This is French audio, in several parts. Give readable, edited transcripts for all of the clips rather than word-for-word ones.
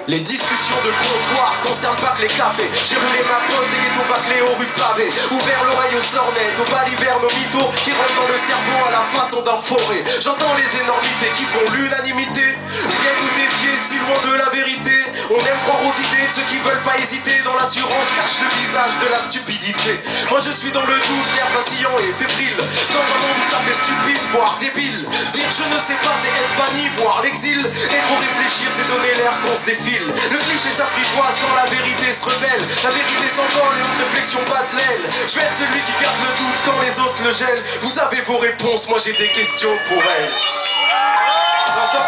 Les discussions de comptoir concernent pas que les cafés. J'ai roulé ma poste des ghettos bâclés aux rues pavées. Ouvert l'oreille aux sornettes, aux balivernes, aux mythos qui rentrent dans le cerveau à la façon d'un forêt. J'entends les énormités qui font l'unanimité, viennent nous défier si loin de la vérité. On aime croire aux idées de ceux qui veulent pas hésiter. Dans l'assurance cache le visage de la stupidité. Moi je suis dans le doute, l'air vacillant et fébrile. Dans un monde où ça fait stupide, voire débile. Dire je ne sais pas c'est être banni, voire l'exil. Et trop réfléchir c'est donner l'air qu'on se défile. Le cliché s'apprivoise quand la vérité se rebelle. La vérité s'envole et une réflexion bat de l'aile. Je vais être celui qui garde le doute quand les autres le gèlent. Vous avez vos réponses, moi j'ai des questions pour elles. Non, stop.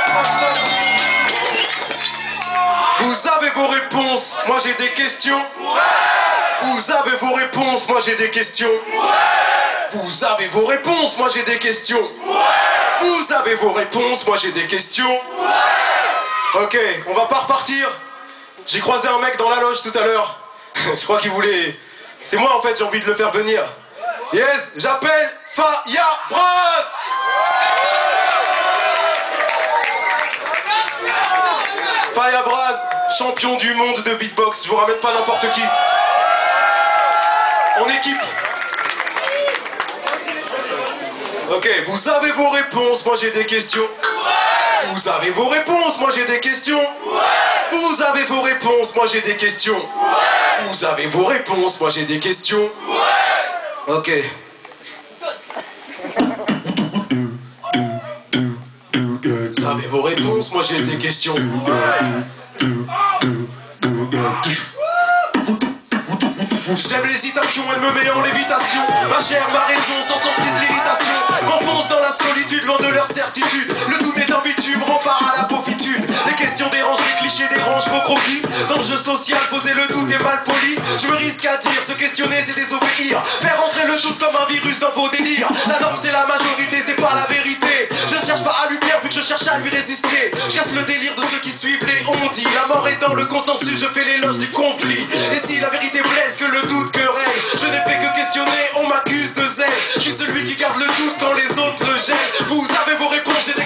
Vous avez vos réponses, moi j'ai des questions. Vous avez vos réponses, moi j'ai des questions. Vous avez vos réponses, moi j'ai des questions. Vous avez vos réponses, moi j'ai des questions. Ok, on va pas repartir. J'ai croisé un mec dans la loge tout à l'heure. Je crois qu'il voulait... C'est moi en fait, j'ai envie de le faire venir. Yes, j'appelle Faya Braz. Faya Braz, champion du monde de beatbox. Je vous ramène pas n'importe qui. En équipe. Ok, vous avez vos réponses, moi j'ai des questions. Vous avez vos réponses, moi j'ai des questions. Vous avez vos réponses, moi j'ai des questions. Vous avez vos réponses, moi j'ai des questions. Ok. Vous avez vos réponses, moi j'ai des questions. J'aime l'hésitation, elle me met en lévitation. Ma chair, ma raison, sans emprise l'irritation. M'enfonce dans la solitude, loin de leur certitude. Le doute est un bitume, rempart à la pauvitude. Les questions dérangent, les clichés dérangent vos croquis. Dans le jeu social, poser le doute est mal poli. Je me risque à dire, se questionner c'est désobéir. Faire entrer le doute comme un virus dans vos délires. La norme c'est la majorité, c'est pas la vérité. Je ne cherche pas à lui plaire vu que je cherche à lui résister. Je casse le délire de ceux qui suivent les on-dit. La mort est dans le consensus, je fais l'éloge du conflit. Et si la vérité blesse, que le doute querelle. Je n'ai fait que questionner, on m'accuse de zèle. Je suis celui qui garde le doute quand les autres le gênent. Vous avez vos réponses, j'ai